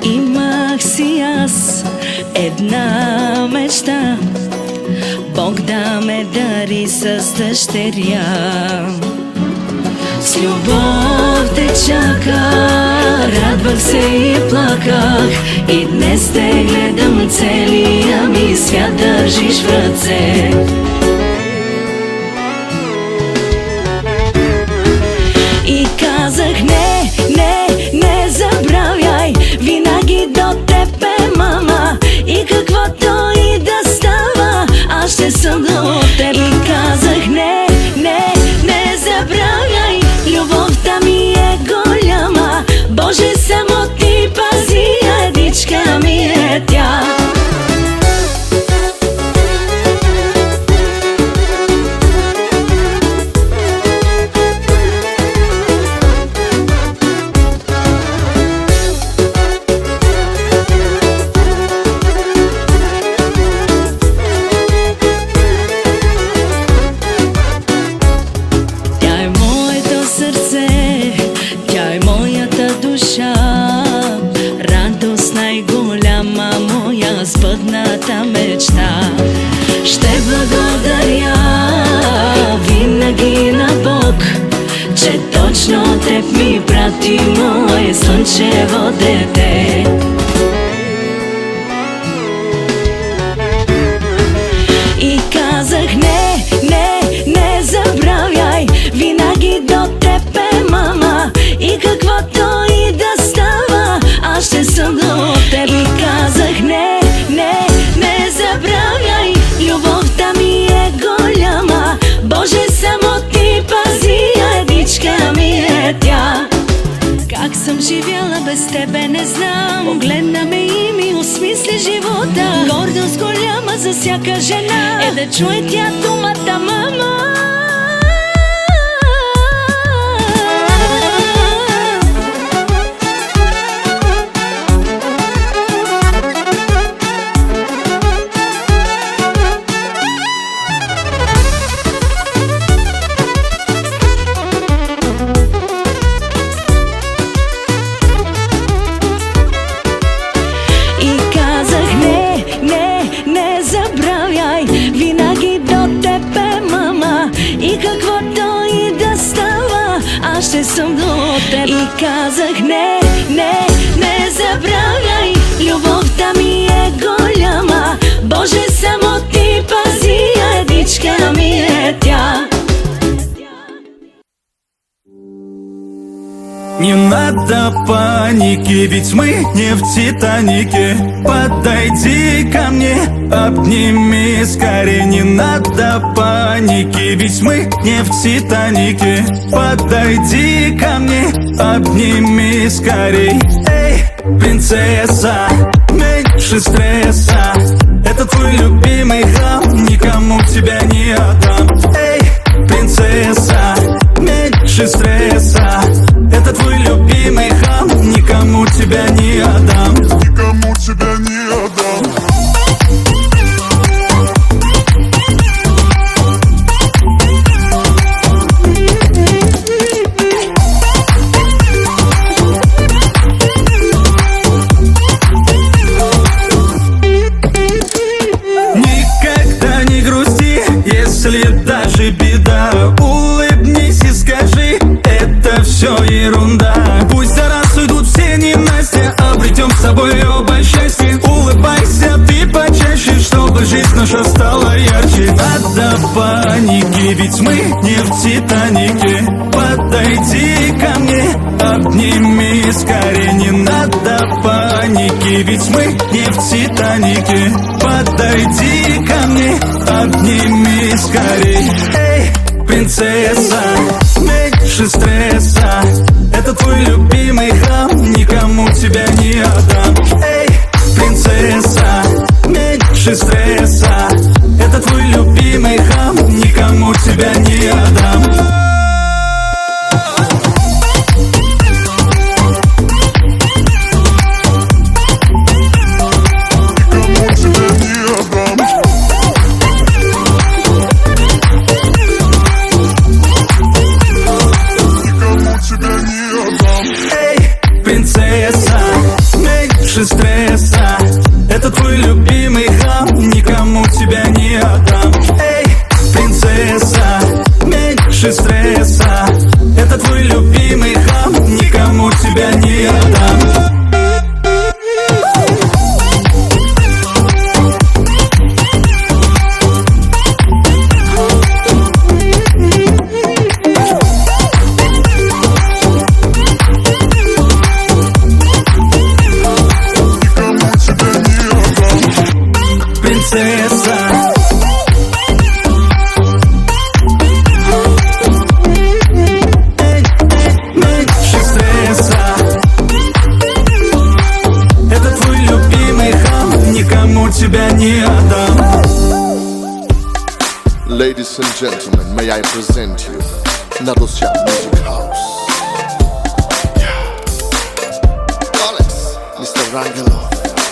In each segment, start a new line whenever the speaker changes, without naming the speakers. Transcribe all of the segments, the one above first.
Имах си аз една мечта, Бог да ме дари с дъщеря. С любов те чака, радвах се и плаках, и днес те гледам целия ми свят държиш в ръце. И казах не, не, не забравяй, винаги до теб е мама, и каквото и да става, аз ще съм до теб. И казах не, не, не забравяй, любовта ми е голяма, Боже само ти пази, едичка ми е тя. Радост най-голяма моя сбъдната мечта. Ще благодаря винаги на Бог, че точно теб ми прати, мое слънчево дете. И казах не, не, не забравяй, винаги до теб е мама, и каквото и да става, аз ще съм до теб. И казах не, не, не забравяй, любовта ми е голяма, Боже само ти пази, едичка ми е тя. Как съм живяла без тебе не знам, погледна ме и ми осмисли живота. Гордост голяма за всяка жена е да чуе тя думата мама. И каквото и да става, аз ще съм до теб. И казах не, не, не забравяй, любовта ми е голяма, Боже само ти пази, едичка ми е тя.
Не надо паники, ведь мы не в Титанике. Подойди ко мне, обними скорее. Не надо паники, ведь мы не в Титанике. Подойди ко мне, обними скорей. Эй, принцесса, меньше стресса, это твой любимый храм, никому тебя не отдам. Эй, принцесса, меньше стресса, это твой любимый храм, никому тебя не отдам. Никому тебя не отдам. Никогда не грусти, если даже беда. Улыбнись и скажи, это все ерунда. Пусть за раз уйдут все ненастья, обретем с собой оба счастье. Улыбайся ты почаще, чтобы жизнь наша стала ярче. Надо паники, ведь мы не в Титанике. Подойди ко мне, обними скорее. Не надо паники, ведь мы не в Титанике. Подойди ко мне, обними скорей. Эй, принцесса, меньше стресса, это твой любимый храм, никому тебя не отдам. Эй, принцесса, меньше стресса, это твой любимый храм, никому тебя не отдам. меньше стресса. Это твой любимый хам, никому тебя не отдам. Эй, принцесса, меньше стресса. Это твой любимый хам, никому тебя не отдам.
Ladies and gentlemen, may I present you Nadosya Music House. Yeah. Alex, Mr. Rangelov.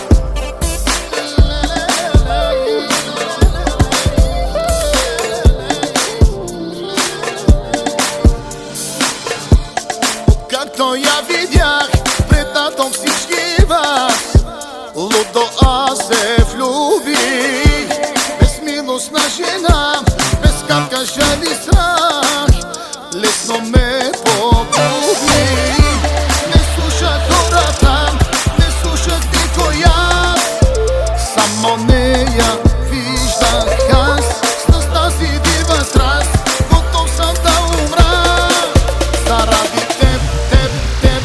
Както я видях, предадох всички вас. Лудо аз се влюбих. Безмилостна жена, без капка жал и страх, лесно ме погуби. Не слушах хората, не слушах никой аз, само нея виждах аз. С тази дива страст, готов съм да умра. Заради теб, теб, теб,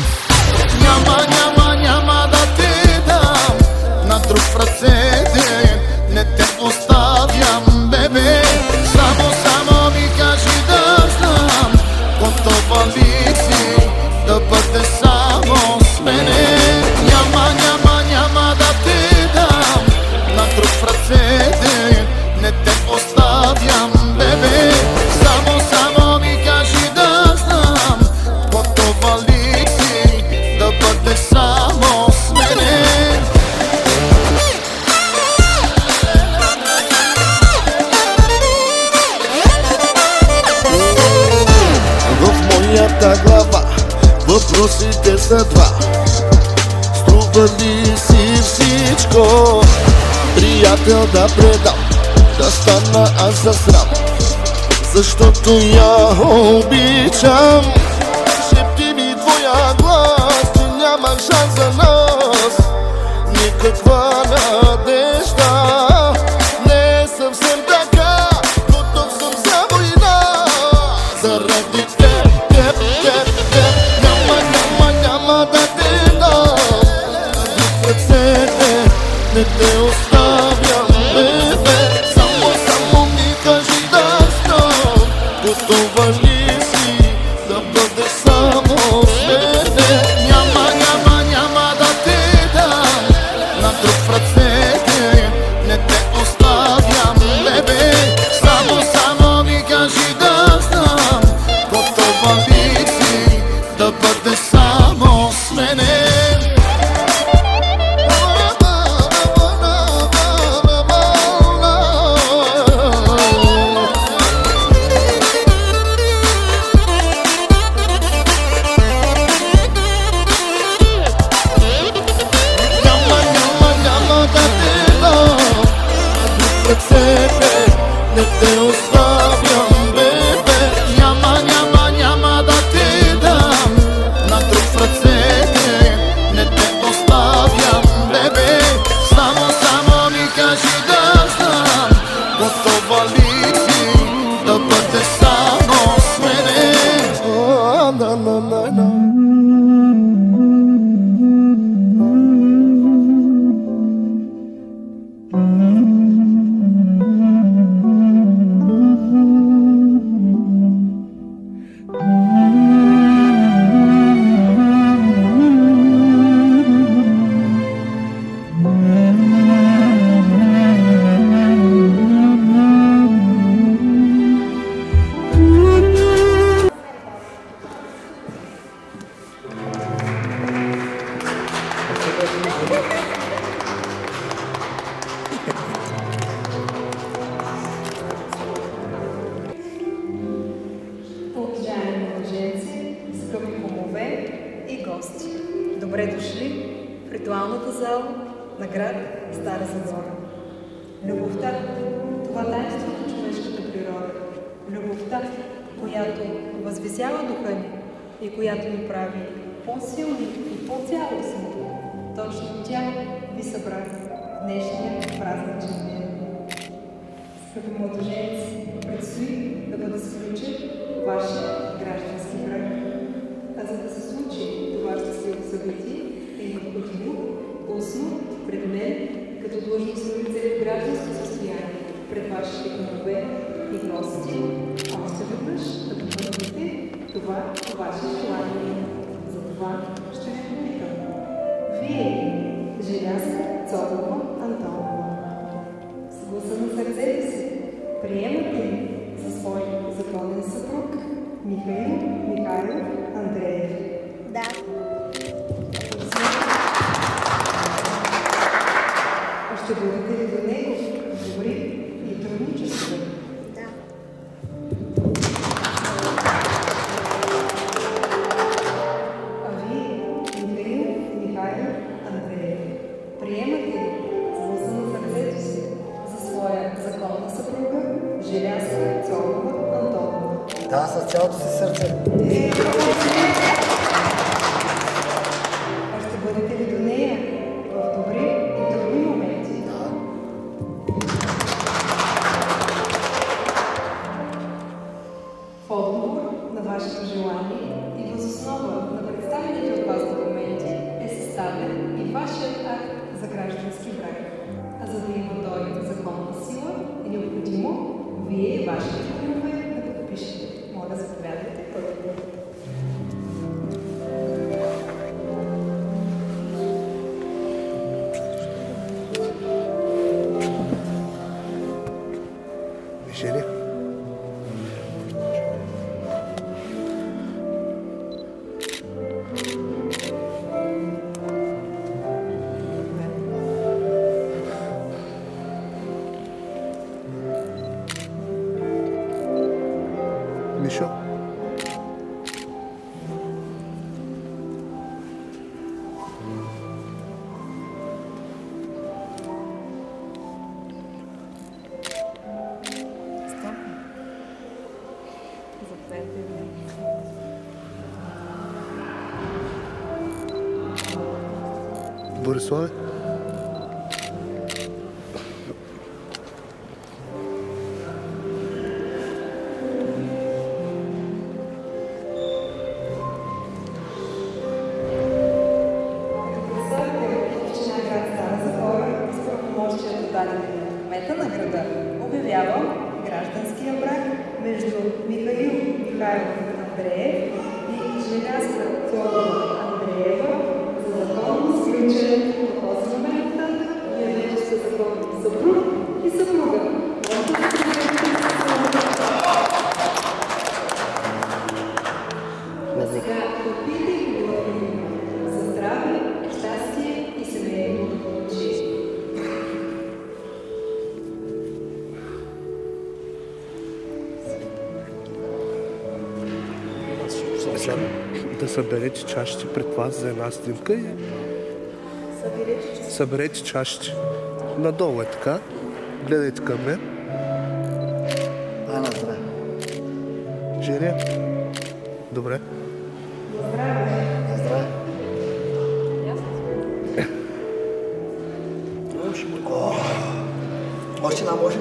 няма да те дам на друг в ръцете, не те оставям, бебе. Само ми кажи да знам, готова ли си да бъде само с мене. Няма да те дам на друг в ръцете, не те оставям, бебе. Само ми кажи да знам, готова ли си да бъде само с мене.
Глава, въпросите са два. Струва ли си всичко? Приятел да предам, да стана аз за срам, защото я обичам. Шепти ми твоя глас, че няма шанс за нас, никаква надежда. Не е съвсем така, готов съм за война. Заради няма да те дам в ръцете, не те оставям, бебе. Само ми кажи да знам, готова ли си да бъде само с мене. Няма да те дам на друг в ръцете, не те оставям, бебе. Само ми кажи да знам, готова ли си да бъде само с мене. Няма да те дам в ръцете, не те оставям, бебе. Няма да те дам на друг в ръцете, не те оставям, бебе. Само ми кажи да знам, готова ли си да бъде само с мене.
Уважаеми мъженци, скъпи кумове и гости, добре дошли в ритуалната зала на град Стара Загора. Любовта – това таинство на човешката природа. Любовта, която възвисява духа ни и която ни прави по-силни и по-цялостни. Точно тя ви събра в днешния празничен ден. Скъпи младоженци, предстои да бъде сключен вашия граждански брак. А за да се случи това щастливо събитие, е необходимо устно пред мен, като длъжностно лице в гражданско състояние, пред вашите кумове и гости, още веднъж да потвърдите това ваше желание. За това ще ви попитам. Вие, Желязка Цолова Антонова, с гласа на сърцето си, приемате ли за свой законен съпруг Михаил Михайлов Андреев?
Да.
Ще бъдете ли до него добри и трудничества?
Да.
А вие, Михаил Михайлов Андреев, приемате ли с гласа на сърцето си за своя законна съпруга Желязка Цолова Антонова?
Да, с цялото си сърце.
А ще бъдете ли до нея в добри и трудни моменти?
Да.
В отговор на вашето желание и въз основа на представените от вас документи е съставен и вашият акт за граждански брак. А за да има той законна сила, е необходимо вие и вашите кумове да подпишете. Моля, заповядайте първо.
Жени. Мишо. Бориславе?
Кмета на града обявявам гражданския брак между Михаил Михайлов Андреев и Желязка Цолова Андреева за законно сключен от този момент нататък. Вие вече сте законни съпруг и съпруга. А сега попийте и благодарим за здраве, щастие и семейно благополучие.
Да съберете чашите пред вас за една снимка и съберете чашите. Надолу е така. Гледайте към мен.
На здраве.
Жени. Добре.
На здраве. Още една може.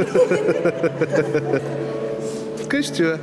Вкъщи, бе.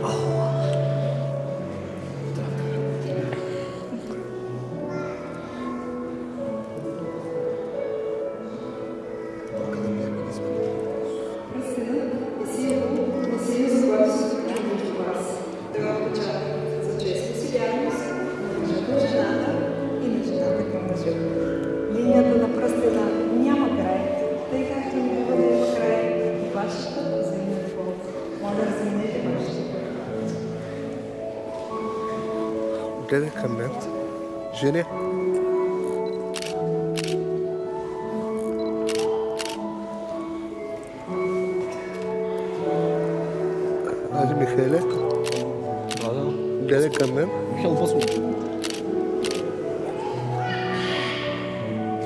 Линията на пръстена няма край, тъй както никога не има край и вашата взаимна любов. Моля, разменете вашите пъти.
Гледай към мен. Жени. Ади, Михайле. Гледай към мен.
Михаил Босман.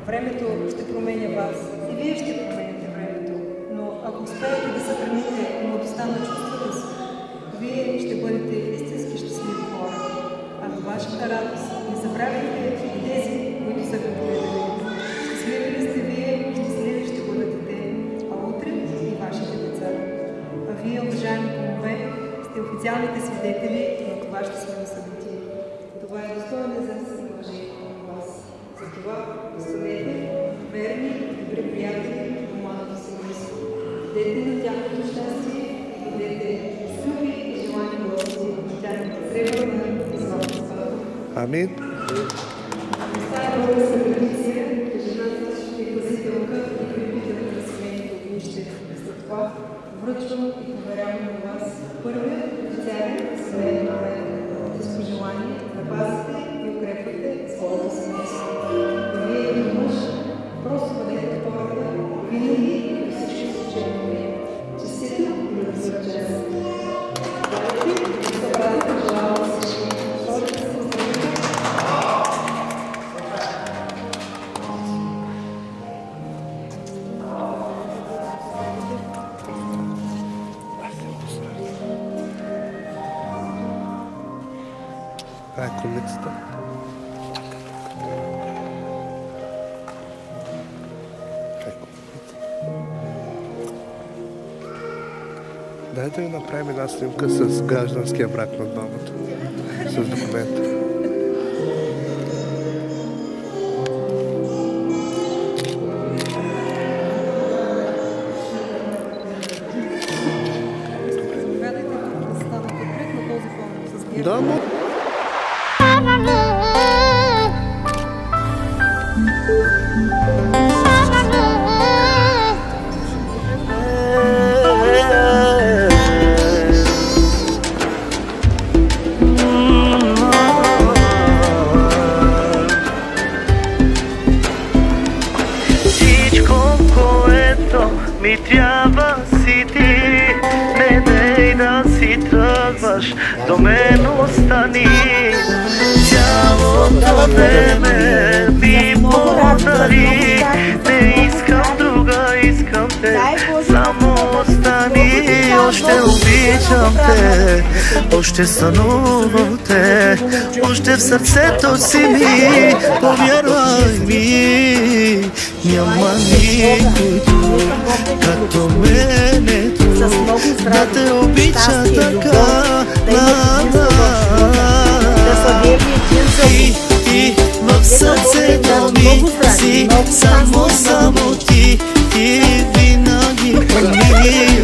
Времето ще променя вас и вие ще промените времето, но ако успеете да съхраните младостта на чувствата си, вие ще бъдете истински щастливи хора. А във вашата радост не забравяйте и тези, които са ви поведали. Щастливи ли сте вие, щастливи ще бъдете те, а утре и вашите деца. А вие, уважаеми кумове, сте официалните свидетели на това щастливо събитие. Това е достойно за уважението на вас. Затова останете верни и добри приятели в младото семейство. Дете на тяхното щастие и бъдете скъпи и желани гости на тяхната сребърна и златна сватба.
Амин.
Става българска традиция, жената е пазителка и крепителка на семейното огнище. След това връчвам и поверявам на вас първият официален семейен обред с пожелание да пазите и укрепвате своето семейство. Да вие като мъж просто бъдете хората винаги и до всички случаи. Честито и да бъдат чест. Дайте да бъдете желава всички. Хората се оставите.
Колицата. Дайте да направим една снимка с гражданския брак на двамата. С документа. Да, но...
Всичко, което ми трябва си ти, не дей да си тръгваш, до мен остани. Цялото време ми подари, не искам друга, искам те, само остани. Още обичам те, още сънувам те, още в сърцето си ми, повярвай ми, няма никой друг като мене друг, да те обича така. Ти в сърцето ми си, само ти, ти винаги ми.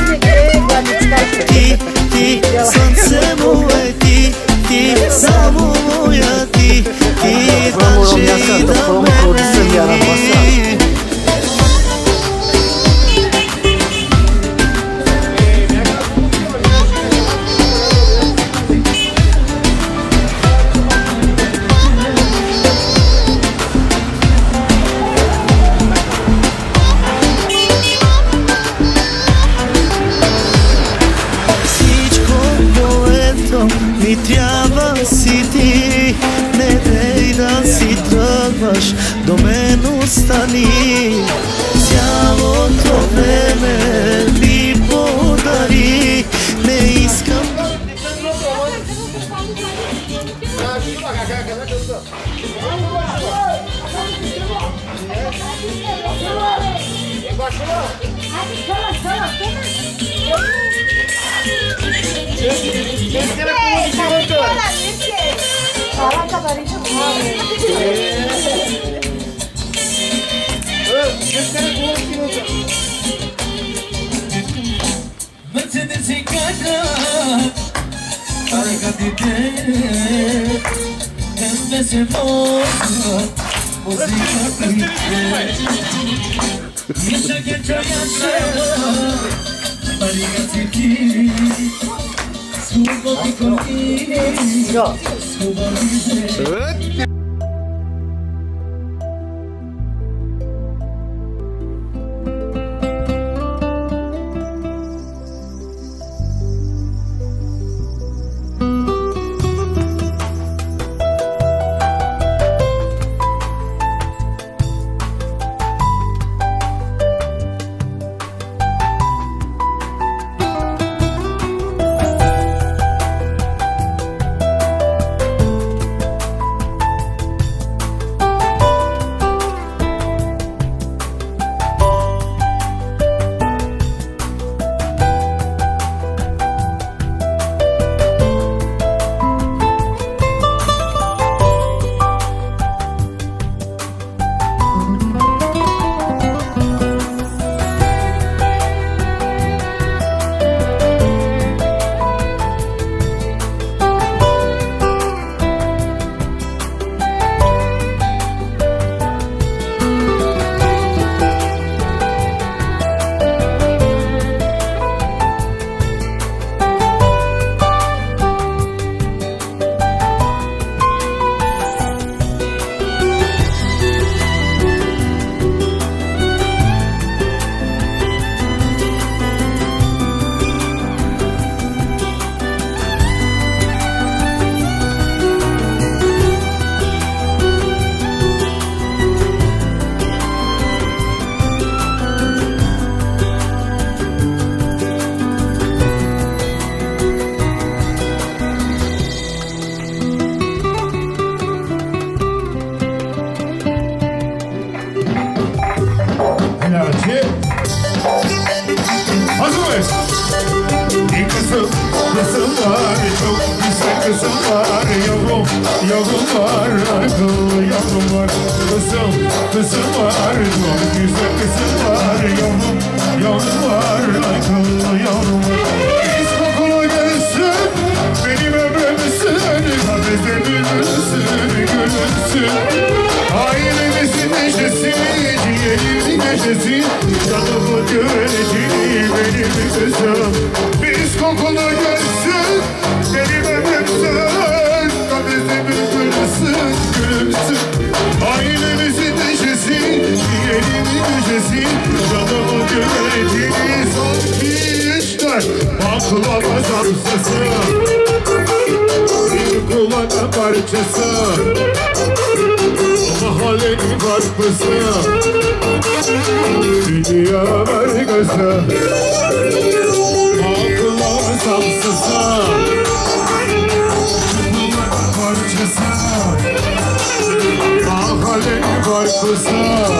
Ти, слънце мое, ти, само моя ти, държи да ме. Ми трябва си ти, не дей да си тръгваш, до мен остани. Цялото време ми подари, не искам.
kızım var, çok güzel kızım var. Yavrum, yavrum var, akıllı yavrum var. Kızım var, çok güzel kızım var. Yavrum, yavrum var, akıllı yavrum var. Biz kokulu gelsin, benim ömrümsün. Kafeste gülürsün, gülürsün. Ailemizin neşesi, ciğerimin neşesi. Canımı güveneceği benim kızım. Biz kokulu gelsin, benim ömrümsün. Kafeste gülürsün, gülürsün. Ailemizin neşesi, ciğerimin neşesi. Canımı güveneceği son işler. Baklava samsası, bir kulağına parçası. Mahallenin farklısı, dünya harikası. Baklava samsası, kulağına parçası. Mahallenin farklısı,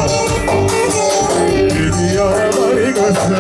dünya harikası.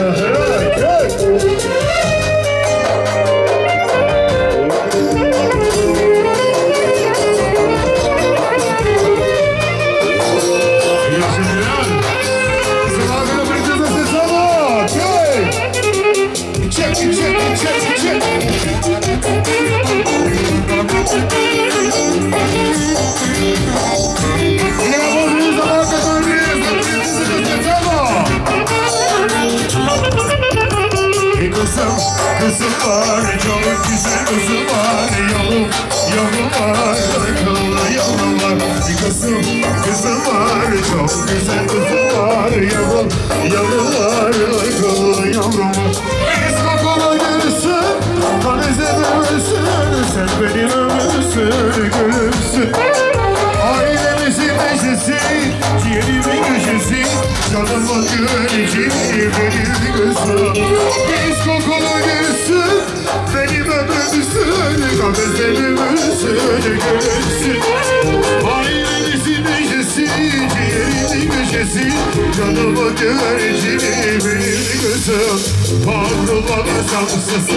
Kızım var, çok güzel kızım var. Yavrum, yavrum var, akıllı yavrum var. Kızım var, çok güzel kızım var. Yavrum, yavrum var, akıllı yavrum var. Biz kokulu gelirsin, kaneze dönürsün. Sen benim ömrümsün, gülümsün. Ailemizin neşesi, ciğerimin köşesi. Canımın güveneceği benim kızım. Biz kokulu gelirsin, benim ömrümsün. Kafeste gülümsün, gülümsün. Ailemizin neşesi, ciğerimin köşesi. Canımın güveneceği benim kızım. Baklava samsası,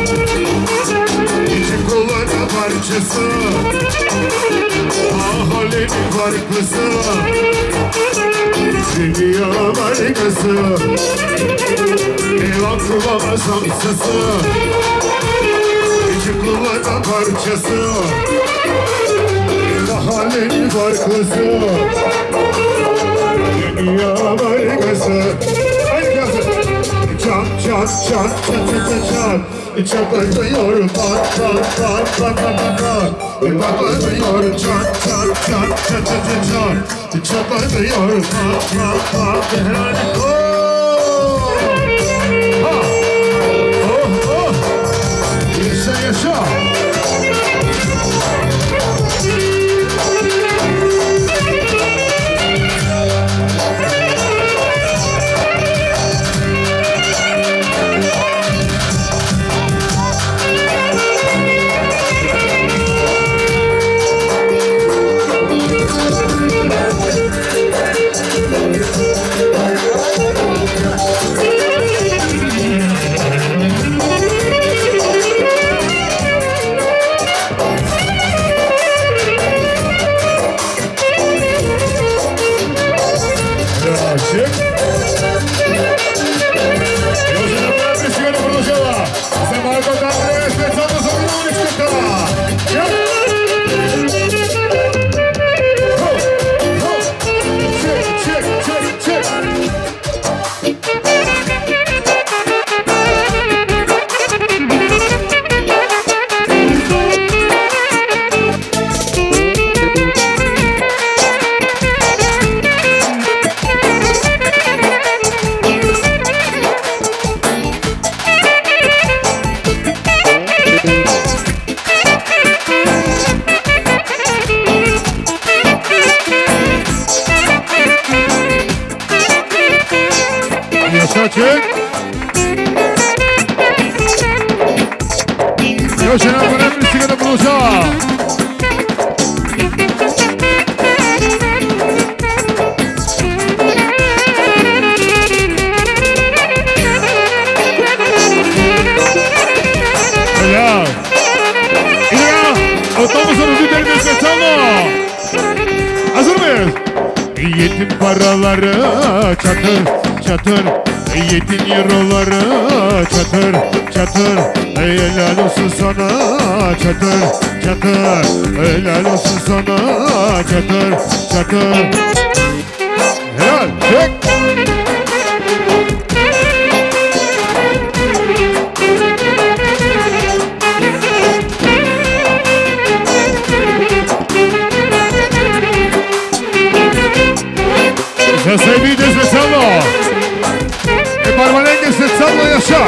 İçi kulağına parçası. Mahallenin farklısı, dünya harikası. Ev aklıma samsası, İçi kulağına parçası. Mahallenin farklısı, dünya harikası. Haydi yazın. Çat çat çat çat çat çat. Çatlatıyor pat pat pat pat pat pat. Patlatıyor çat çat çat çat çat çat. Çatlatıyor pat pat pat. Oh! Ha! Oh oh! Yaşa yaşa! Saçık. Yoşuna bana bir sigara buluşa. Helal. Yedin paraları çatır çatır, yedin euroları çatır çatır. Helal olsun sana çatır çatır, helal olsun sana çatır çatır. Helal çek. Se se vide spezzalo e Barbarenga spezzalo yaşa.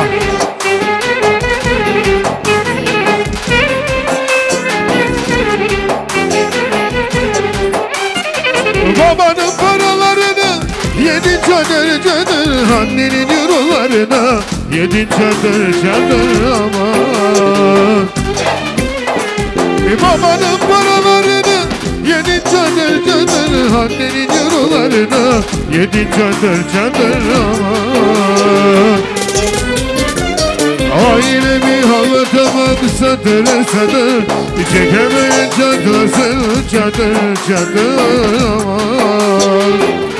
Babanın paralarını yedin çadır çadır, annenin eurolarını yedin çadır çadır aman. Babanın paralarını yedin çadır çadır, annenin eurolarını yedin çadır çadır aman. Ailemi havlatamam satır satır, çekemeyen çatlasın çadır çadır aman.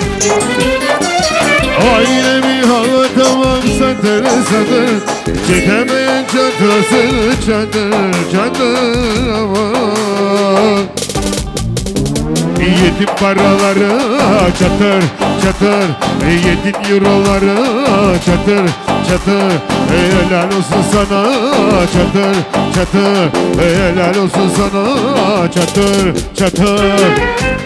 Ailemi havlatamam satır satır, çekemeyen çatlasın çadır çadır aman. Yedin paraları çatır çatır, yedin euroları çatır çatır. Helal olsun sana çatır çatır, helal olsun sana çatır çatır.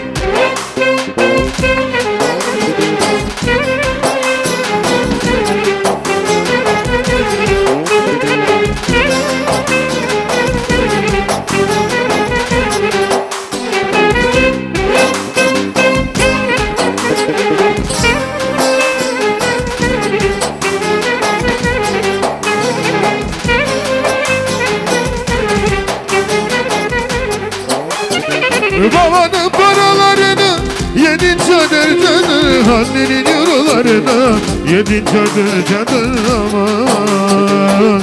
Babanın paralarını yedin çadır çadır, annenin eurolarını yedin çadır çadır aman.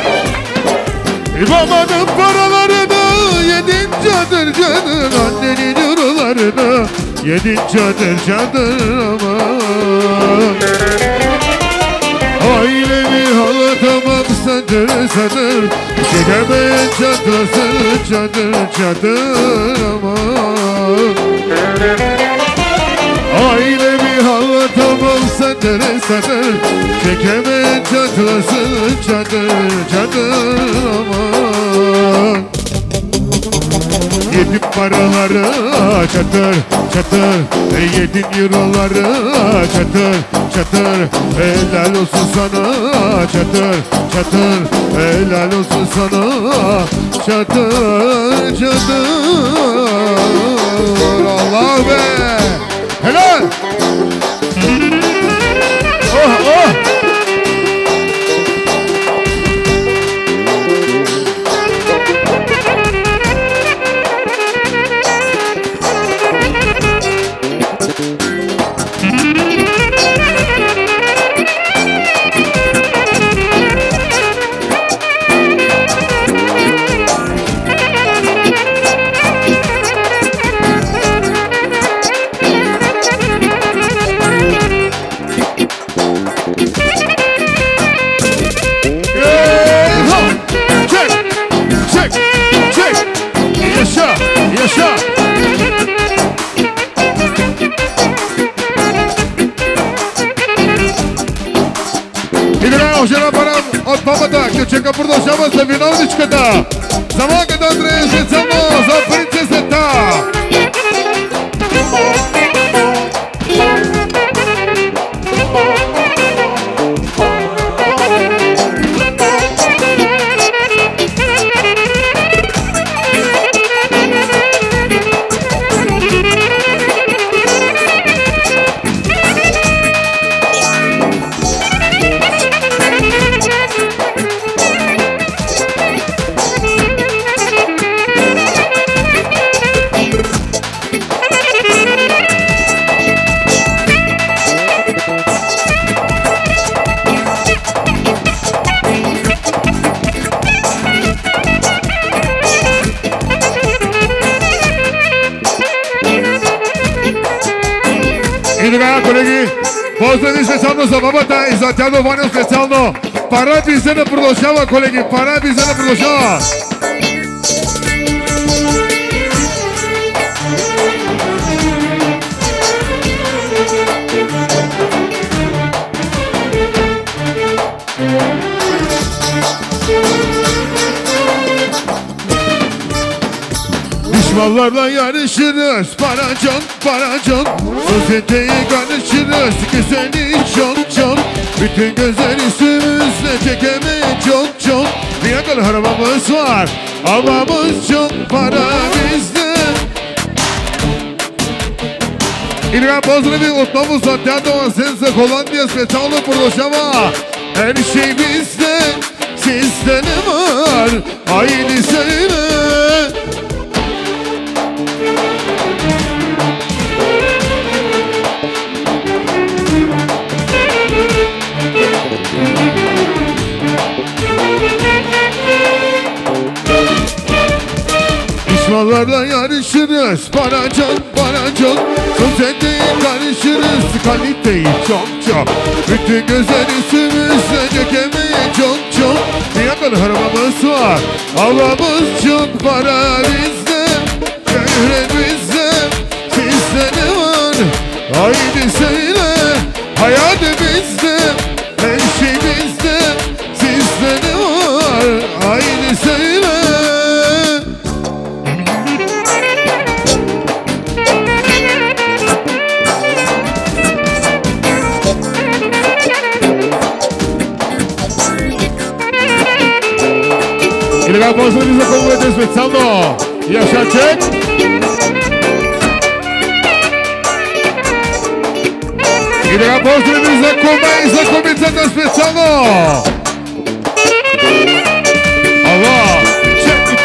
Babanın paralarını yedin çadır çadır, annenin eurolarını yedin çadır çadır aman. Ailemi halatamam satır satır, çekemeyen çatlasın çadır çadır aman. Ailemi halatamam satır satır, çekemeyen çatlasın çadır çadır aman. Yedin paraları çatır çatır, yedin euroları çatır çatır. Helal olsun sana çatır çatır, helal olsun sana çatır çatır. Allah be! Helal! Oh oh! От мамата, ке чека продължава за виновничката. За малката Андрея специално за принцесата. така, колеги, поздрави специално за бабата и за дядо Ваня специално. Парабизена продължава, колеги, парабизена продължава. Düşmanlarla yarışırız, para çok Sosyeteyi karışırız, güzeli çok Bütün gözler üstümüzde çekemeyiz çok Fiyakalı arabamız var, havamız çok, para bizde. Илья, поздрави отново за дядо Асен за Холандия, специално продължава. Her şey bizde, sizde ne var? Haydi söyle. Düşmanlarla yarışırız, para çok Sosyeteyi karışırız, kaliteyi çok Bütün gözler üstümüzde dökemeyiz çok Fiyakalı arabamız var, havamız çok, para bizde Şöhret bizde, sizde ne var? Haydi söyle, hayat bizde Her şey bizde, sizde ne var? Haydi söyle. И така, поздрави за клубовете специално. Яшачек. И така, поздрави за клуба и за клубицата специално. Ала, чек.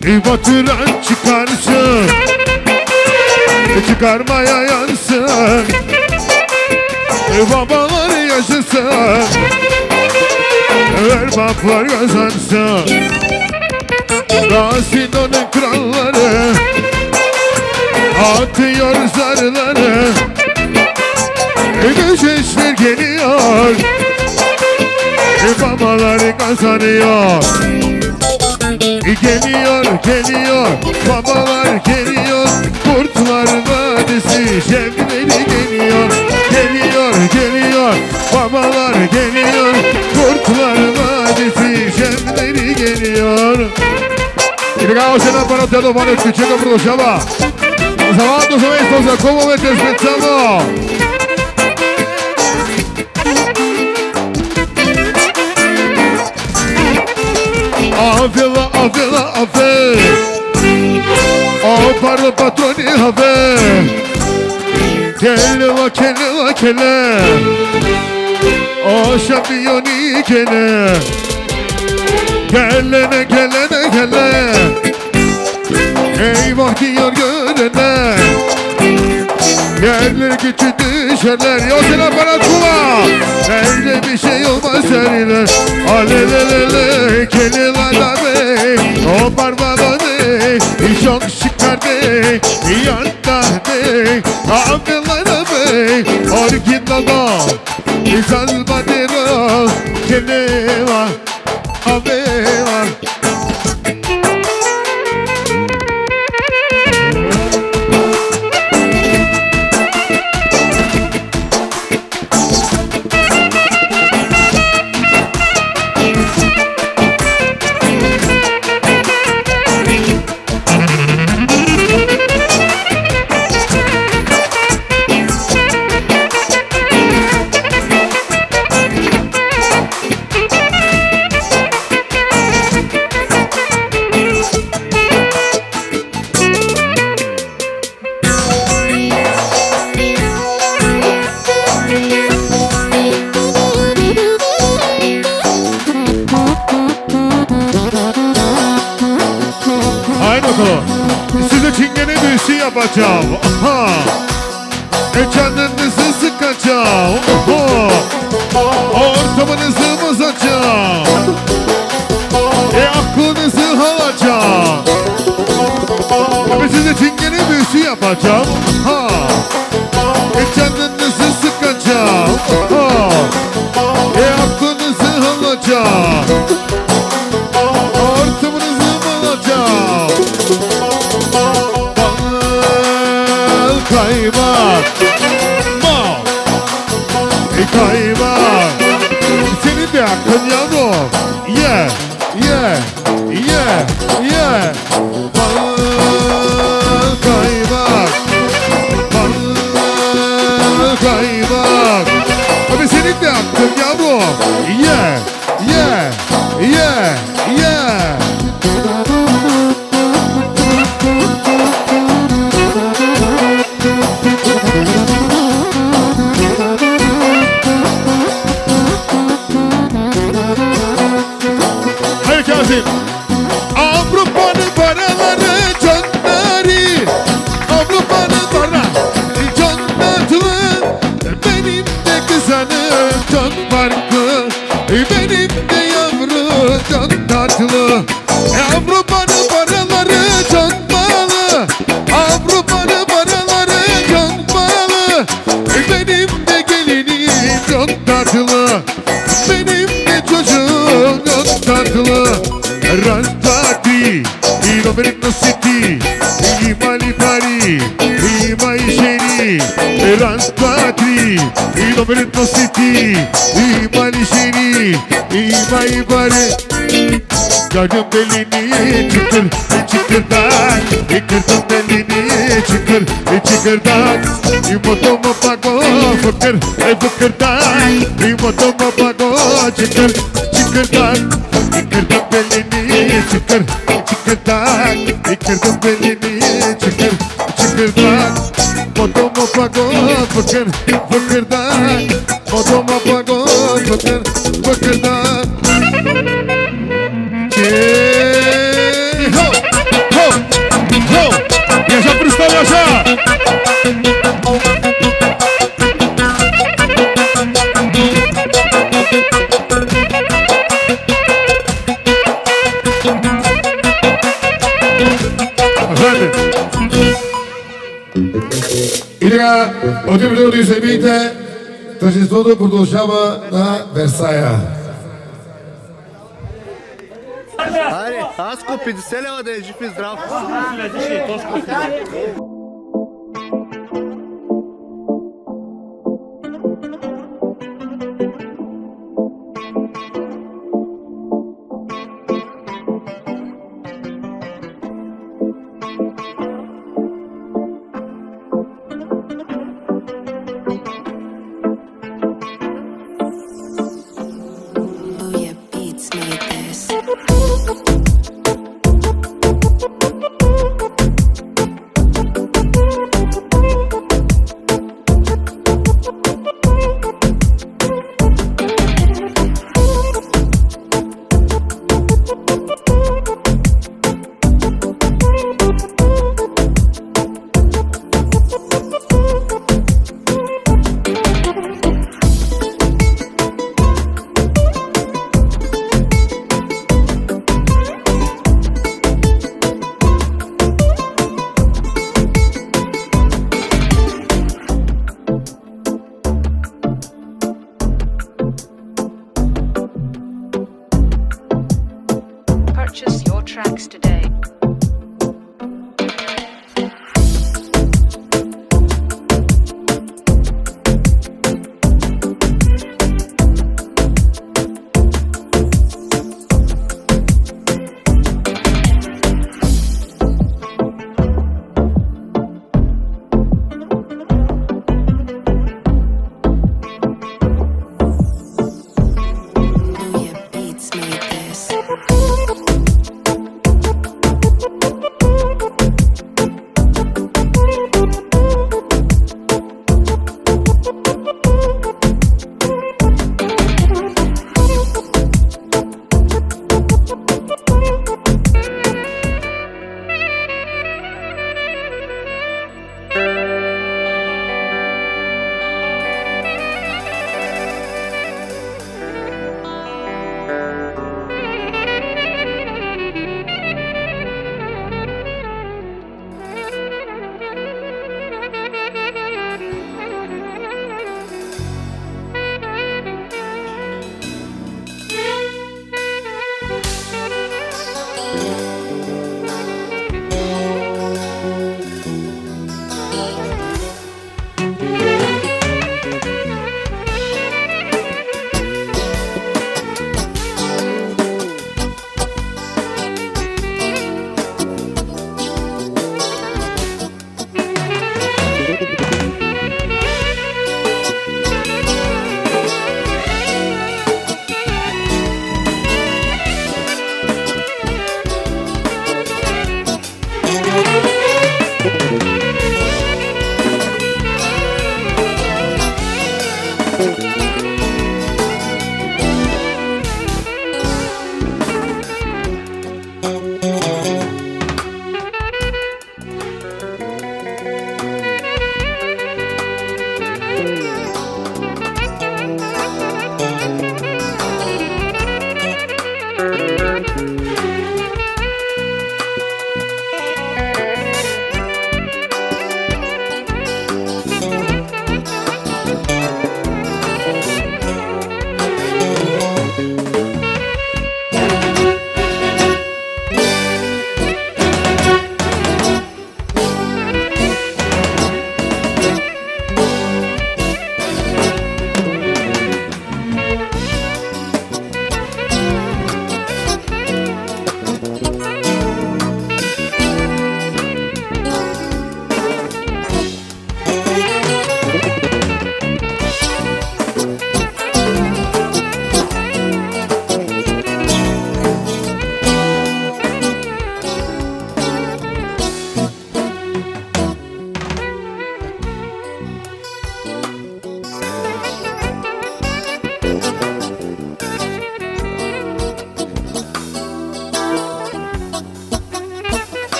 batıran çıkarsın, çıkarmaya yansın. Babalar yaşasın, erbaplar kazansın. Kasino'nun kralları atıyor zarları. Düşüşler geliyor, babalar kazanıyor. Geliyor, geliyor, babalar geliyor. Kurtlar Vadisi şevkleri geliyor. Geliyor, geliyor, babalar geliyor. Kurtlar Vadisi şevkleri geliyor. Y llegamos en la parodia dos manos que checa produciaba. Los abandos estos de cómo me despensamos. Avela, avela, ave. O parlo patroni ave. Keleva, keleva, kele. O şampiyoni kele. Gelene, gelene, gele. Eyvah diyor görene. Yerler küçük düşerler. Yoksa para tuva. Evde bir şey olmaz seriler. Alelelele keleler be. O barbaba be. Çok şıklar be. Yanda be. Abiler be. Orkidada. İzal badero. Keleva. Abela. Size çingene bir şey yapacağım. Aha. Canınızı sıkacağım. Ortamınızı bozacağım. Aklınızı alacağım. Size çingene bir şey yapacağım. Aha. Canınızı sıkacağım. Aklınızı alacağım. Ortamınızı bozacağım. Kaymak, mal, kaymak. Senin de hakkın yavrum. Yeah, yeah, yeah, yeah. Mal, kaymak, mal, kaymak. Abi senin de hakkın yavrum. Yeah, yeah, yeah, yeah. Avrupa'nın paraları canları, Avrupa'nın para canları. Benim de kızanım can farklı, benim de yavru can tatlı. Avrupa'nın paraları can malı, Avrupa'nın paraları can malı. Benim de gelinim can tatlı, benim de çocuğum can tatlı. Rastati, io vengo city, i mali pari, i mai sheri. Rastati, io vengo city, i mali sheri, i mai pari. Yardım belini çıkır, çıkırdan, yıkırdım belini çıkır, çıkırdan. İmotomu pago, fıkır, fıkırdan. İmotomu pago, çıkır, çıkırdan. Yıkırdım belini çıkır, çıkırdan. Yıkırdım belini çıkır, çıkırdan. Motomu pago, fıkır, fıkırdan. Motomu pago, fıkır, fıkırdan. Ho! От името на дисебиите, тържеството продължава на Версая.
Аре, Аско, 50 лева да е жив и здрав.
Purchase your tracks today.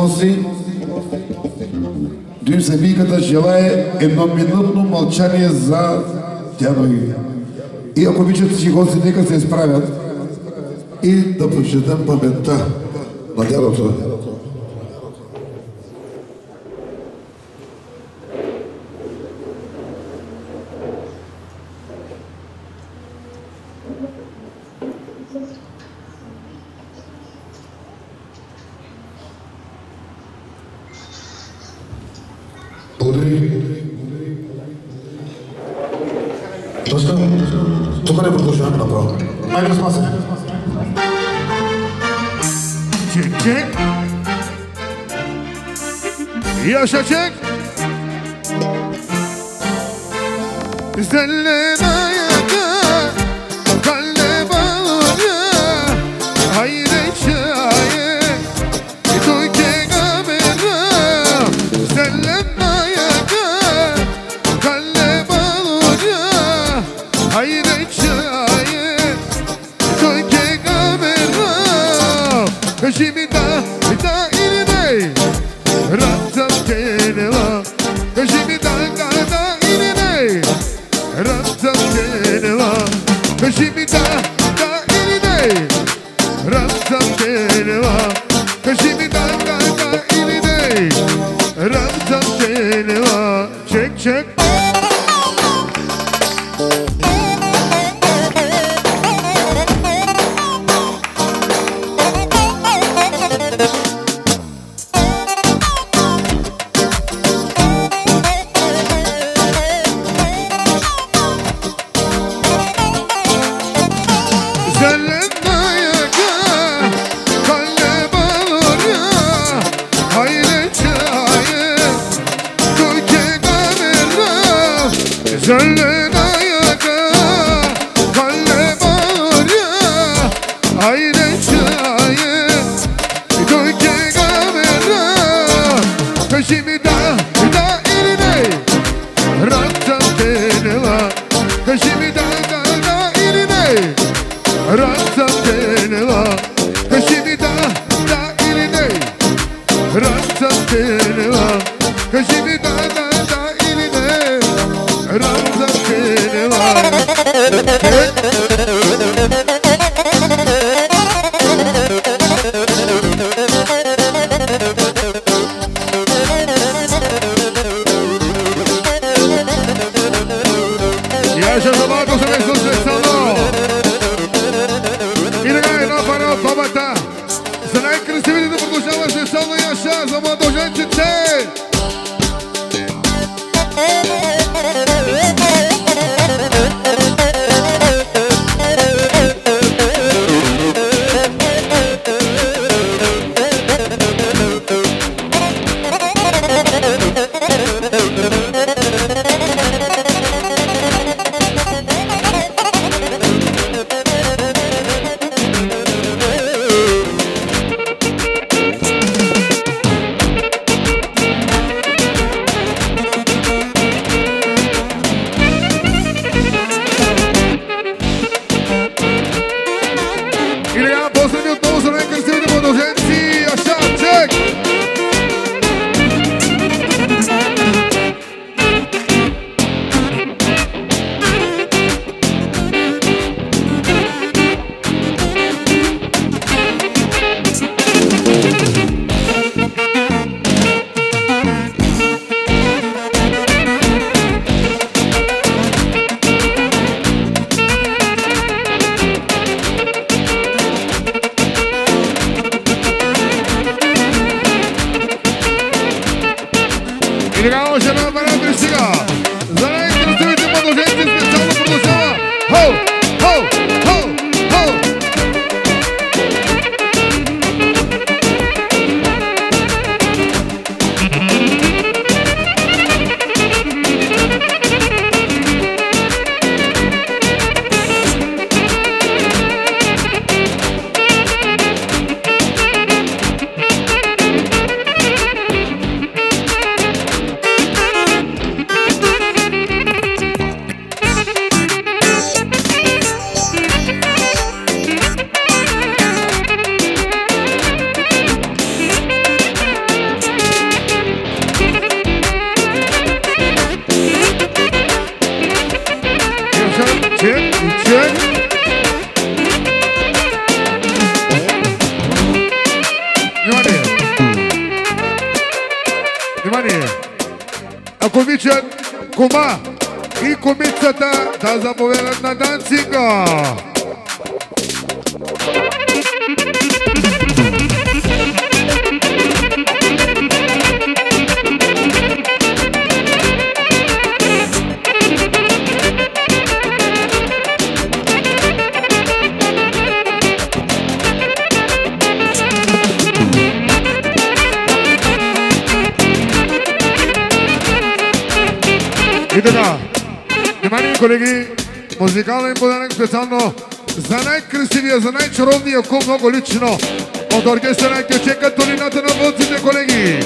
гости. Дим семейката желае едноминутно мълчание за дядо Иви. И ако обичат всички гости, нека се изправят и да почетем паметта на дядото.
Тук не продължаваме направо. Айде с маса.
Чек, чек. Яша чек. Зелена яка, калеба луня, хайде чае, и той ке гамера. Зелена яка, калеба луня, хайде чае, и той ке гамера. Кажи ми да или не, разъм тенела. Кажи ми да или не, разъм тенела. Кажи ми да или не, разъм тенела. Кажи ми да или не, разъм тенела. Чек, чек. Ако обичат кума и кумицата да заповядат на дансинга. И така, внимание колеги, музикален подарък специално за най-красивия, за най-чаровния кум, много лично от оркестъра Кючека, толината на вълците, колеги.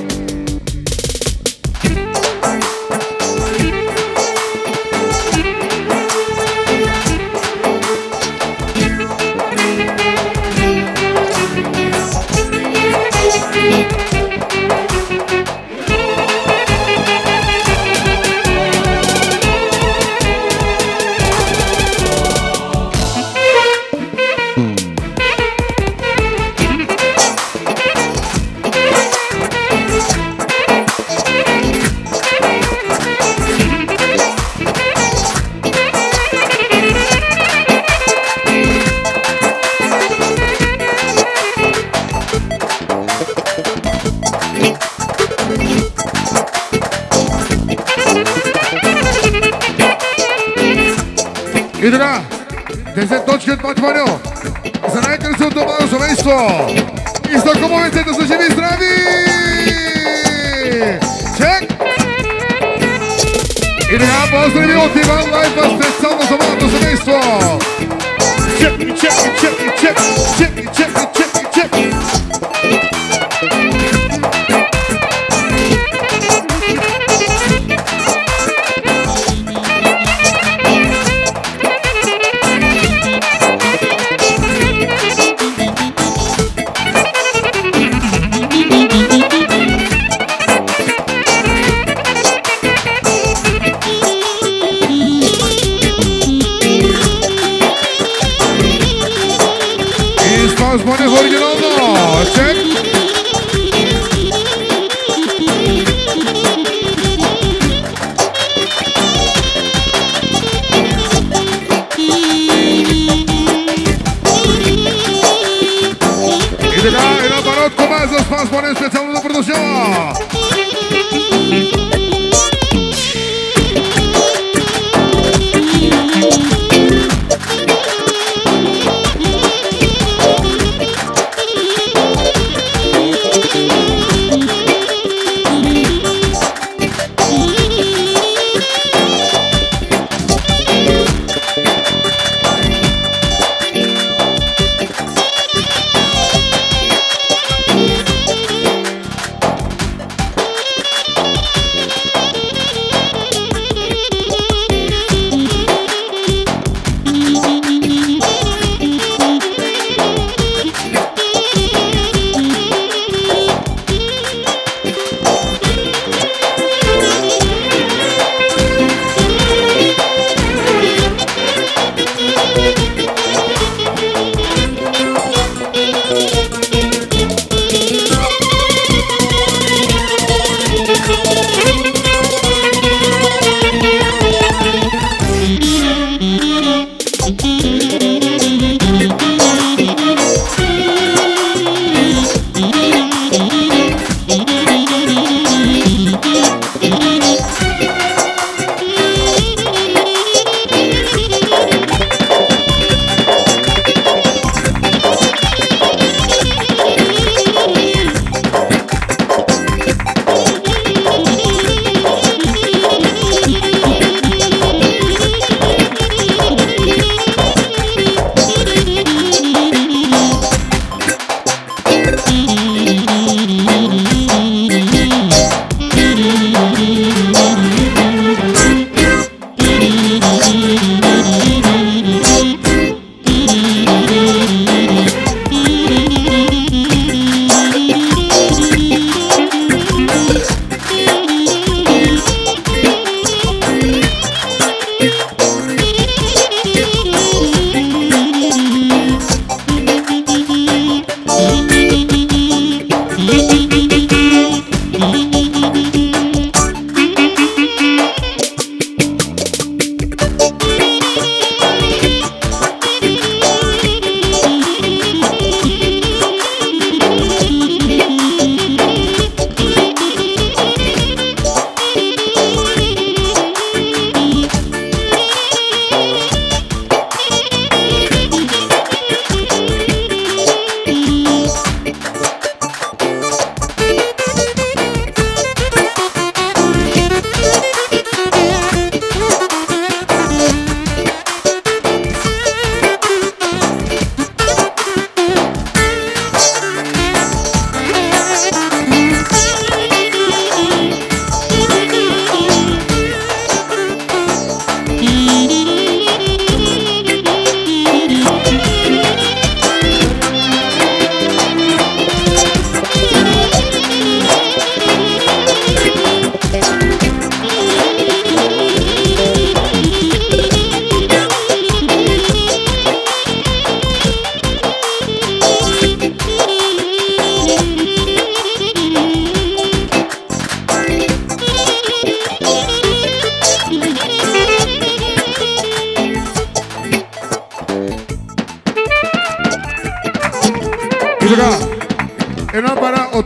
И така, 10 точки от Матваньо за най-красивото младо семейство. И с кумовете да са живи и здрави! Чек! И така, поздрави от Иван Лайфа специално за младото семейство. Чек, чек, чек, чек, чек, чек, чек, чек. Звъня в оригинално. Чек. И така, една пара от кома за Спас Монен специално да продължава.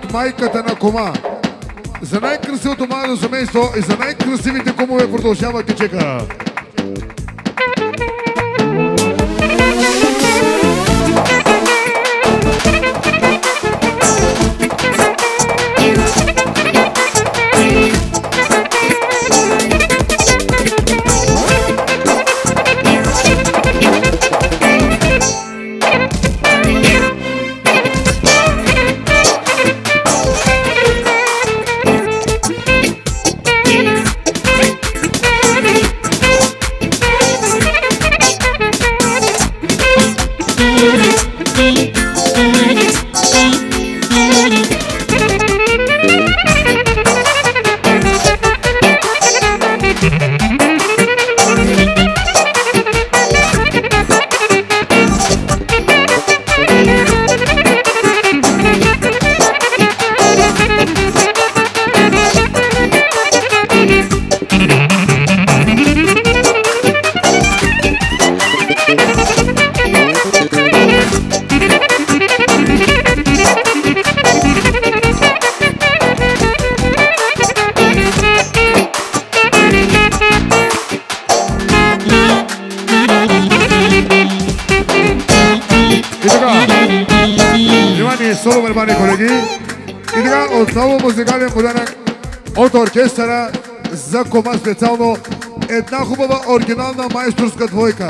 от майката на кома. За най-красивото младо семейство и за най-красивите кумове продължава кичека. Отново музикален подарък от оркестъра за кома специално. Една хубава оригинална майсторска двойка.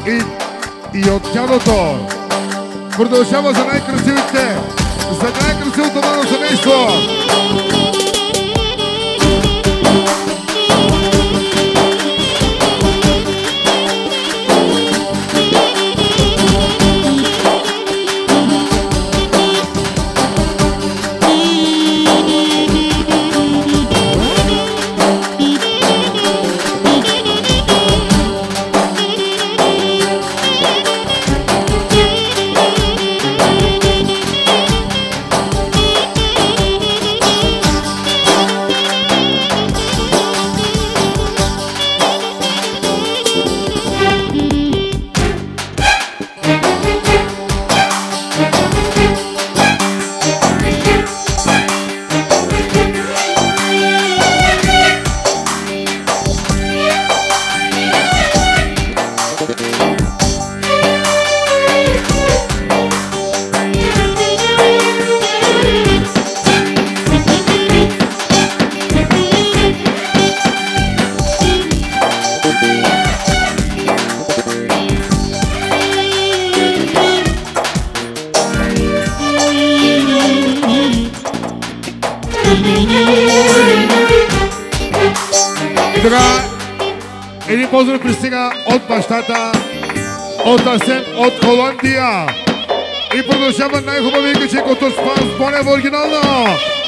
и от тялото. Продължава за най-красивите, за най-красивото младо семейство. Един поздрав пристига от бащата, от Асен, от Холандия. И продължава най-хубави качек от Спас Бонев оригинално.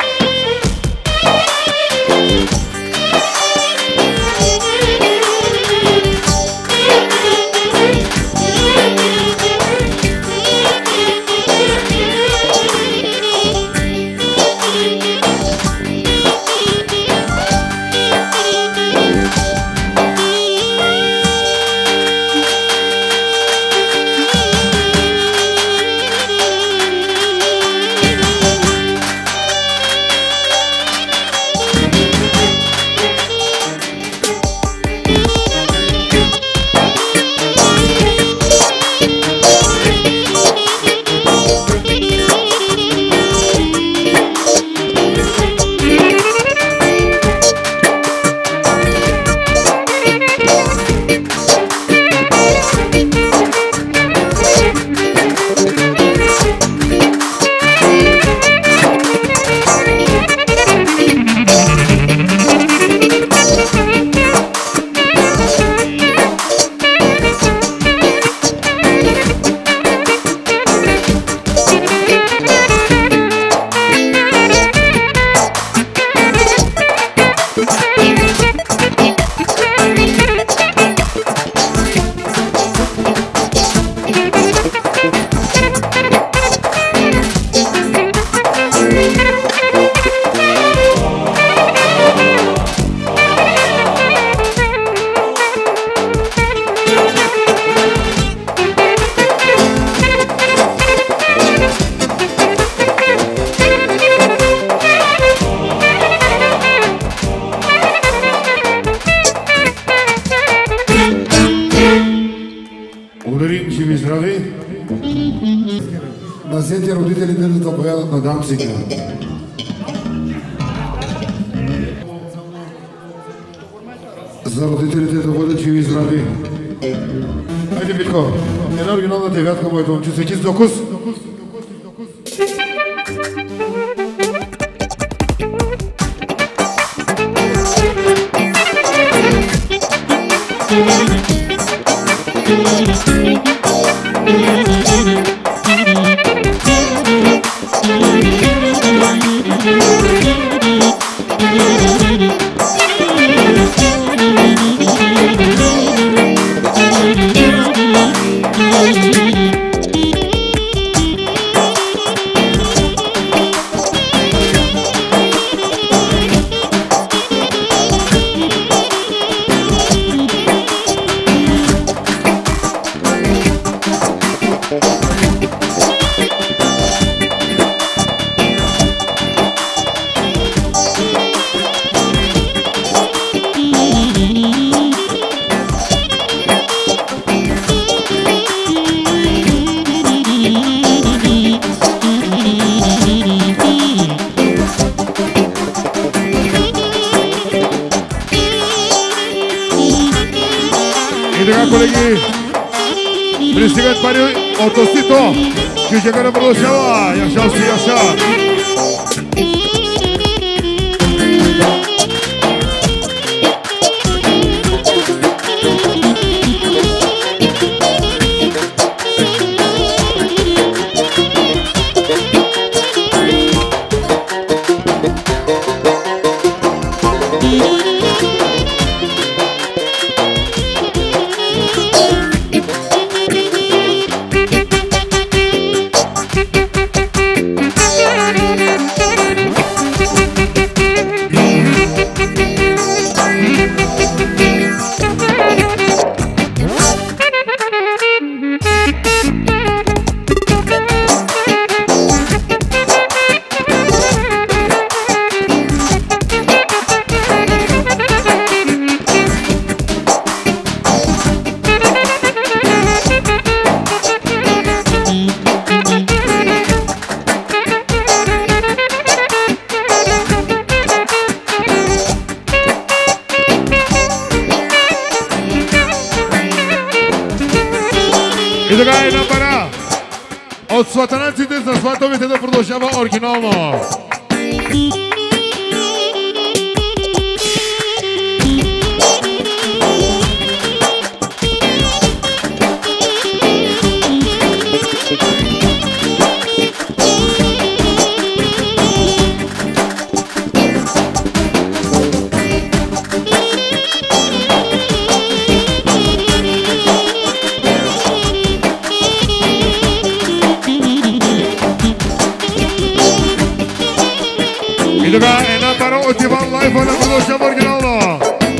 Благодарим, живи здрави. Назете родителите да поядат на дамците. За родителите да бъдат живи здрави. Хайде, Витко, една оригинална девятка, моето момче, свети с докус. И така, колеги, Пристигат пари от Остито. Чучекара продължава. Яша си, Яша. И така една пара от сватанаците за сватовите да продължава оригинално. И така една пара от Иван Лайфа да продължава оригинално.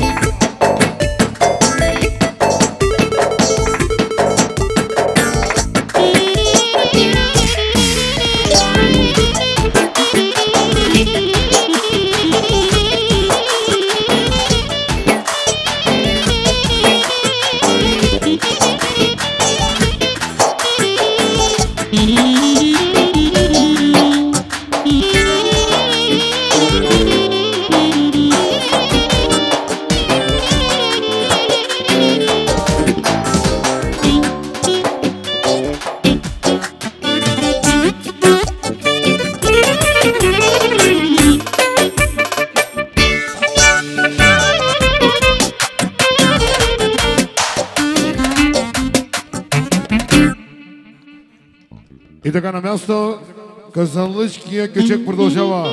И така на място Казанлъчкия кючек продължава.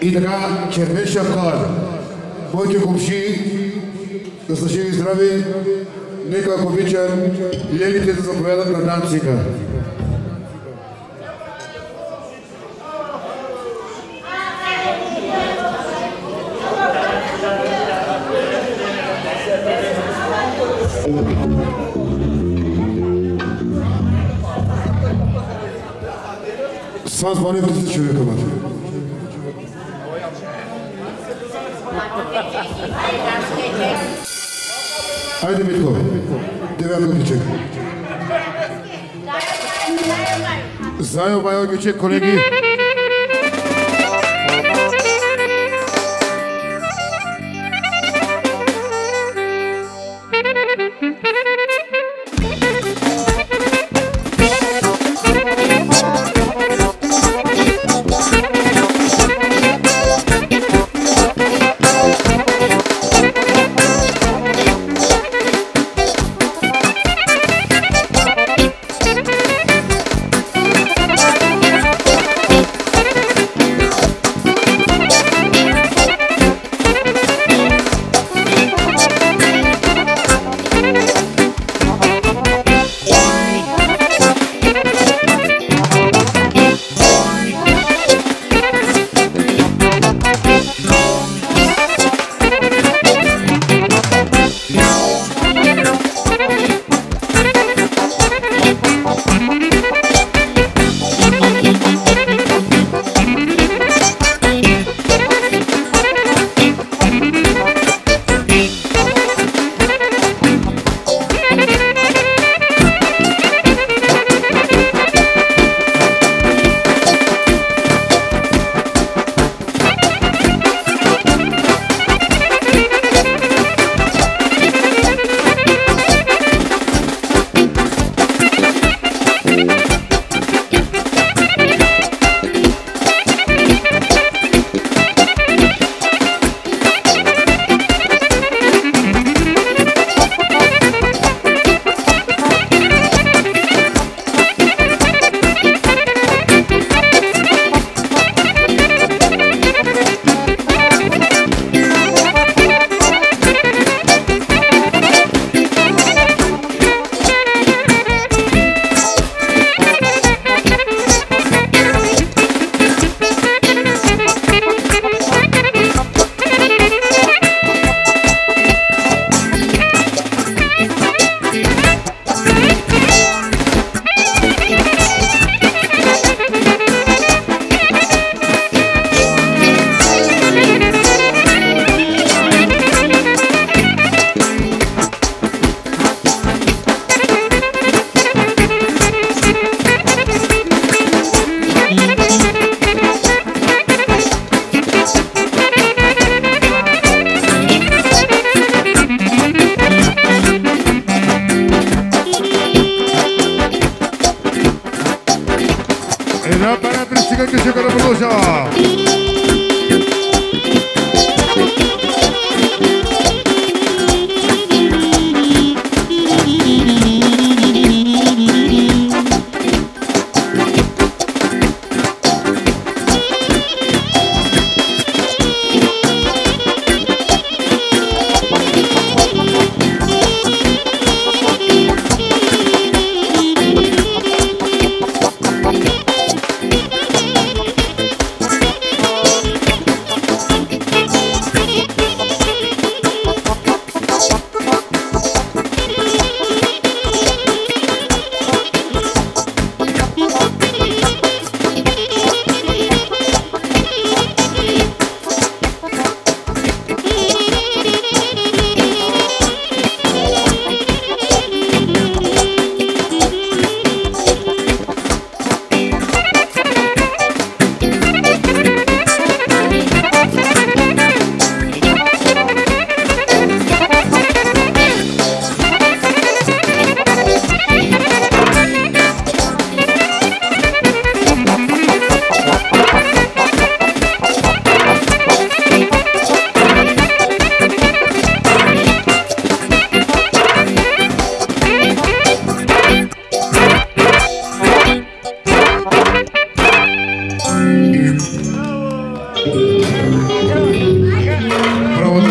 И така, Червен шапкар, моите кумши, да са живи и здрави, нека ако обичам, лелите да заповядат на танцика. Сам звъним 10 човека, бе. Айде, Митко, девятка кичек. Заедно байо кичек, колеги.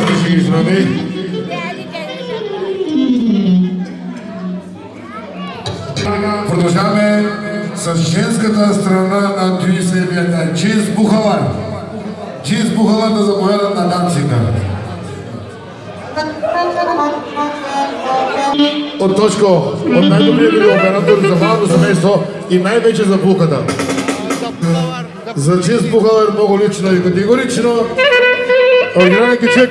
Останалите ще ги изради. Продължаваме с женската страна на Дюйсебията. Джинс Бухалар. Джинс Бухалар да заповядат на танците. От Точко, от най-добрия видеооператор за малко семейство и най-вече за булката. За Джинс Бухалар много лично и категорично. Оригинален кичек.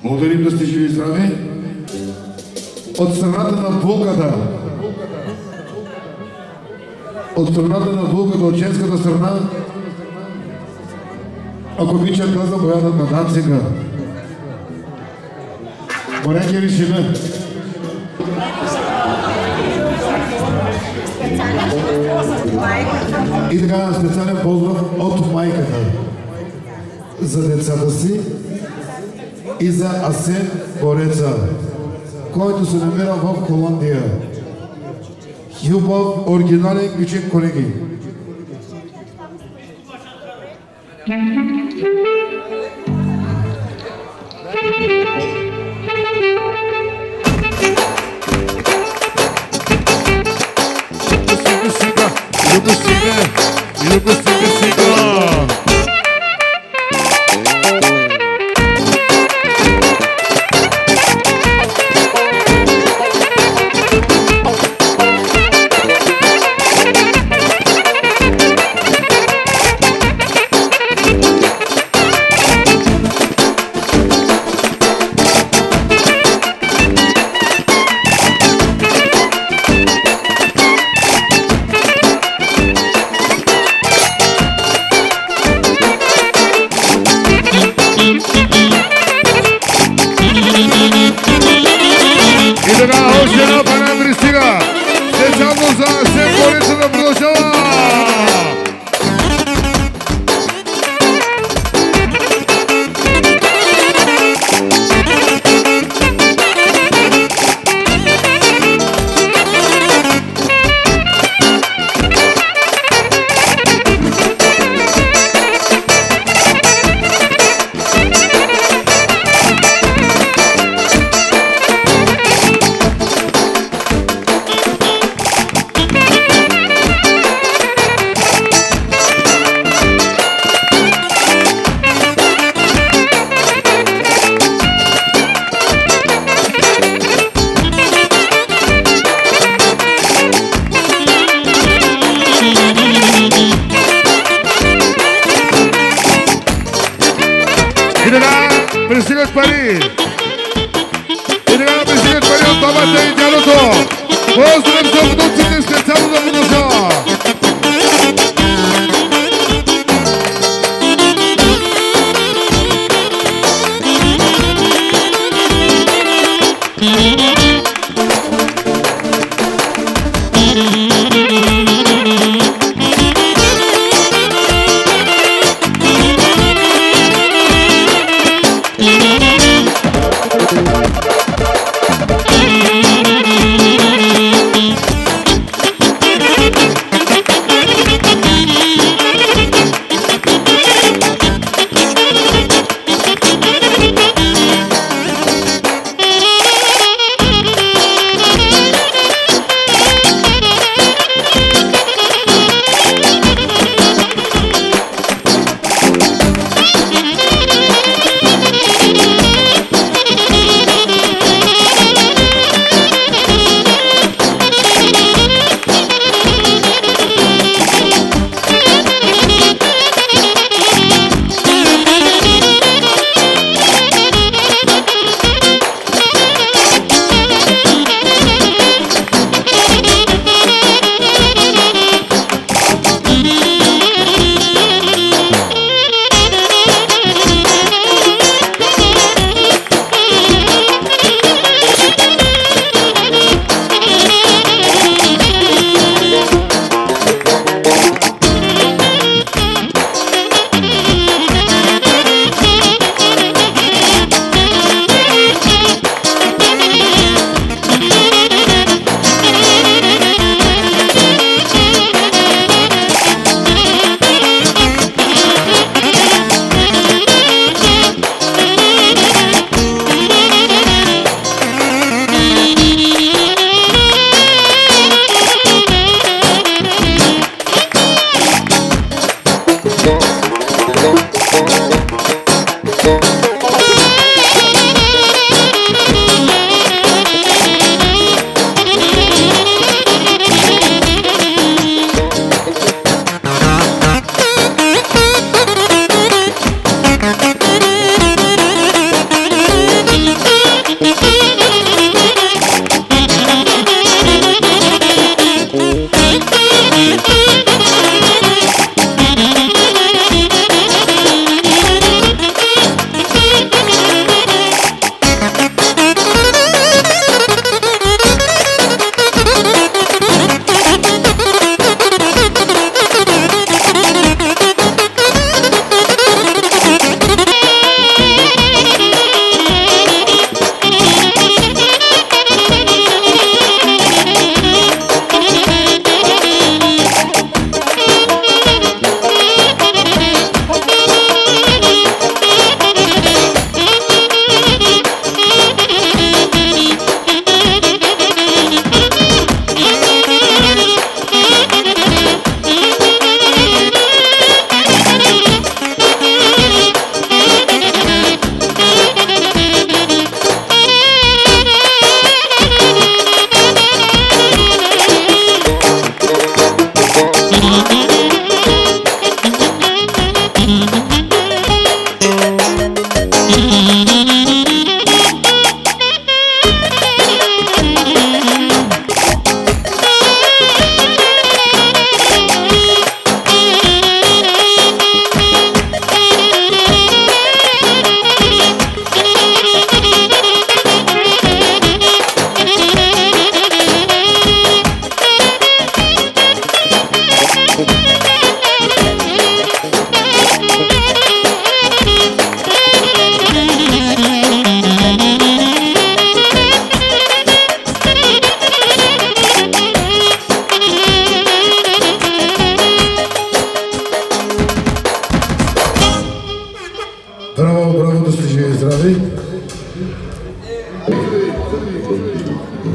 Благодарим да сте живи и здрави. От страната на булката, от женската страна, ако обичат да заповядат на Данцига. Моряки решиме. И така специален поздрав от майката за децата си и за Асен Бореца, който се намира в Холандия. Хубав, оригинален ключик, колеги.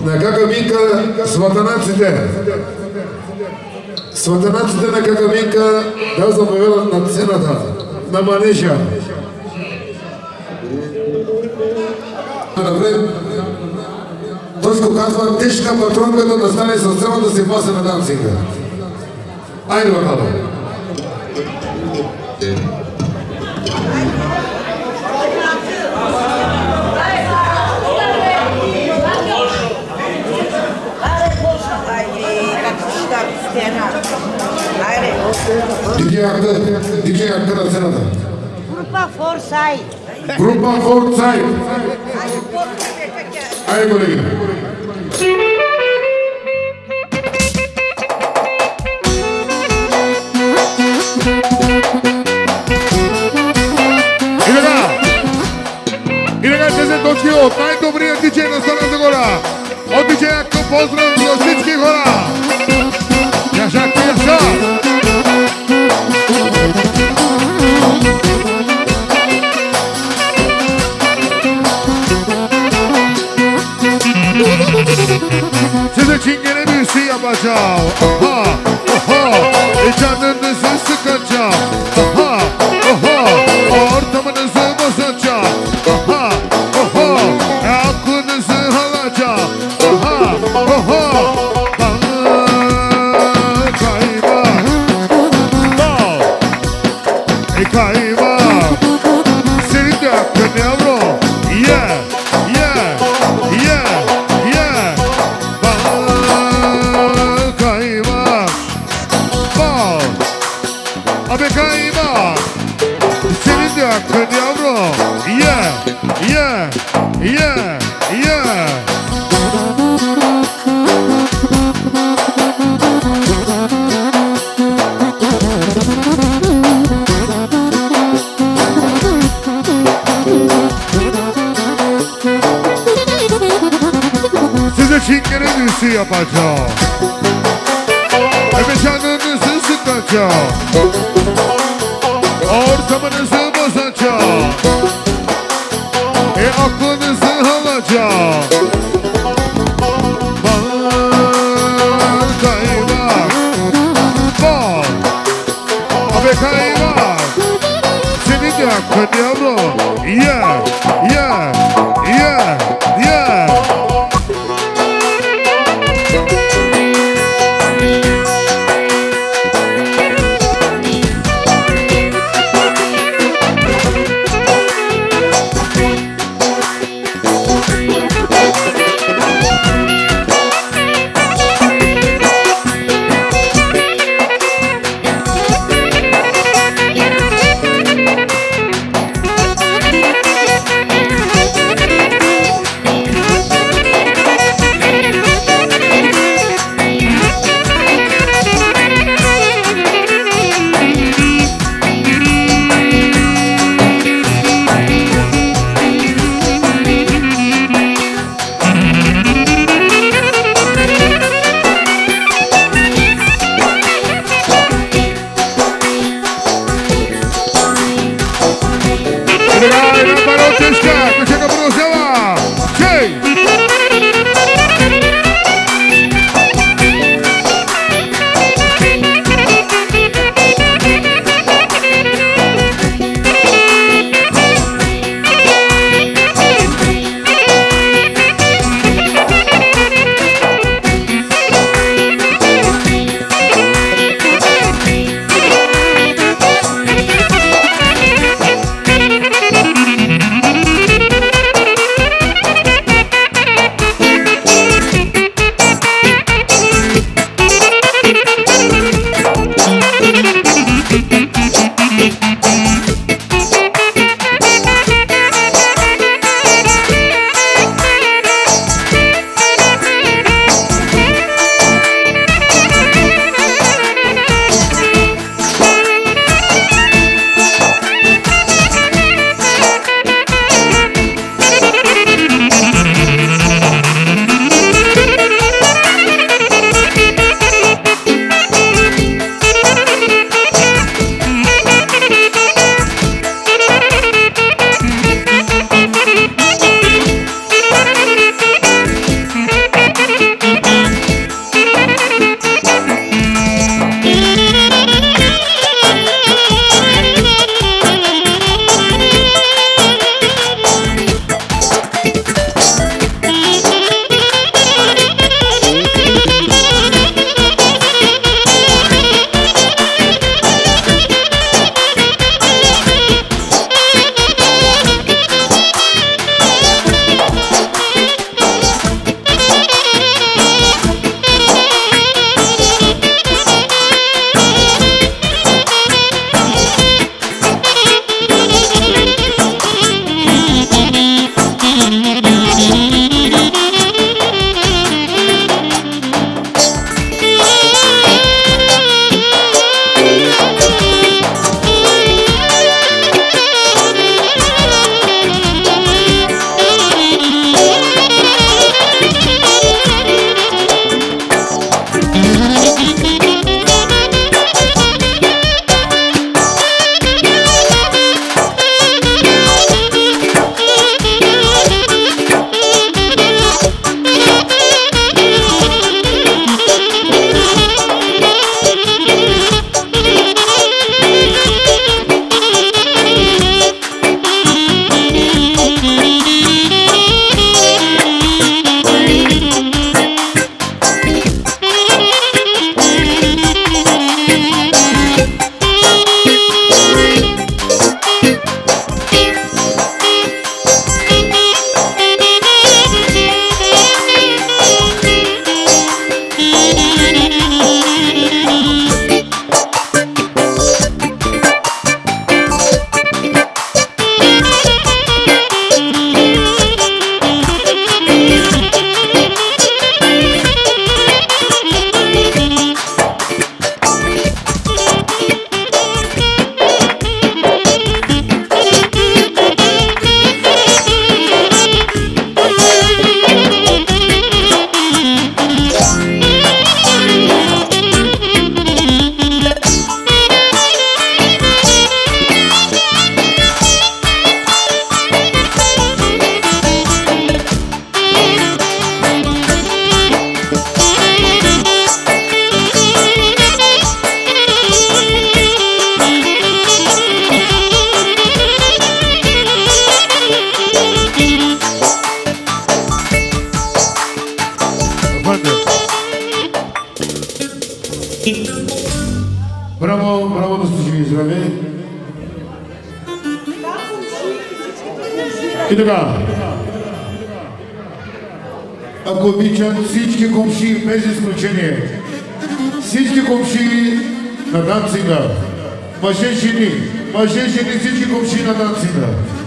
на Какаминка сватанаците. Сватанаците на Какаминка да заповядат на цената на манежа. Тоско казва тежка патронката да стане с цел да се пасе на данцинга. Айде бакало. Диджей акта на цената.
Група Форсайт.
Група Форсайт. Айде колеги. И така тези точки от най-добрият диджей на Стара Загора. От диджея към поздрав за всички хора. Яшак, яшак. Size çingene bir şey yapacağım. Aha, aha. Canınızı sıkacağım. Aha, aha. Ortamınızı bozacağım. Aha, aha. Aklınızı alacağım. Aha, aha. Kayma. Kayma. Senin de hakkın yavrum. Yeah, yeah, yeah. Senin de hakkın yavrum. Yeah, yeah, yeah, yeah. Size çingene büyüsü yapacağım. Canınızı sıkacağım. Ortamınızı bozacağım. Aklınızı alacağım. Bal kaymak. Bal. Abi kaymak. Senin de hakkın yavrum. Yeah, yeah, yeah, yeah. Браво, браво, да сте живи и здрави. И така. Ако обичат всички комши, без изключение, всички комши на Данцига, мъже, жени, всички комши на Данцига.